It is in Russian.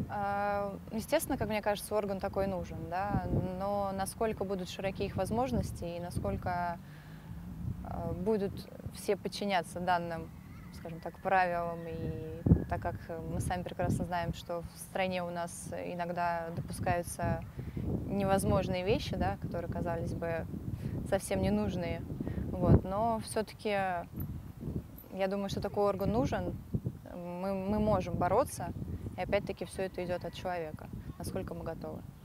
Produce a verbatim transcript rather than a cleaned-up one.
А, Естественно, как мне кажется, орган такой нужен, да, но насколько будут широки их возможности и насколько а, будут все подчиняться данным, скажем так, правилам, и так как мы сами прекрасно знаем, что в стране у нас иногда допускаются невозможные вещи, да, которые казались бы совсем ненужные, вот, но все-таки я думаю, что такой орган нужен, мы, мы можем бороться, и опять-таки все это идет от человека, насколько мы готовы.